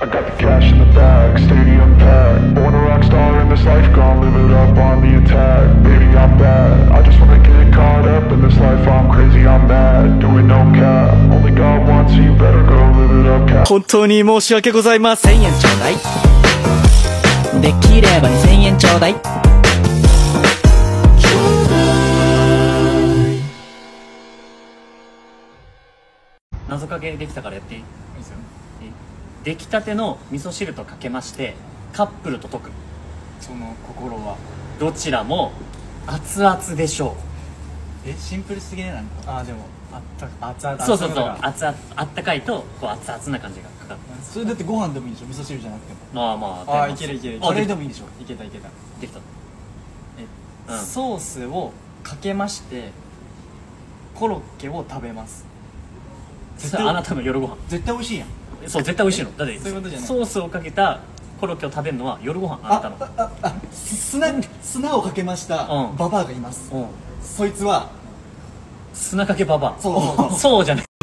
I got the cash in the bag, stadium packed. Born a rock star in this life, gonna live it up on the attack. Baby, I'm bad, I just wanna get caught up in this life. I'm crazy, I'm mad, doing no cap. Only God wants you, better go live it up, cap. 本当に申し訳ございません。 1000円ちょうだい。できれば2000円ちょうだい。謎かけできたからやっていい？いいですよ。出来たての味噌汁とかけましてカップルと解く。 その心はどちらも熱々でしょシンプルすぎね。なんかでも熱々。 う。そう熱々あったかいとこう熱々な感じがかかって。 それだってご飯でもいいでしょ、味噌汁じゃなくても。 まあいけるカレーでもいいでしょ。いけたできた。 ソースをかけましてコロッケを食べます。 それあなたの夜ご飯。 絶対美味しいやん。 そう絶対美味しいの。だってそういうことじゃない。 ソースをかけたコロッケを食べるのは夜ご飯。あなたの砂をかけましたババアがいます。そいつは砂かけババア。 そうそうじゃない。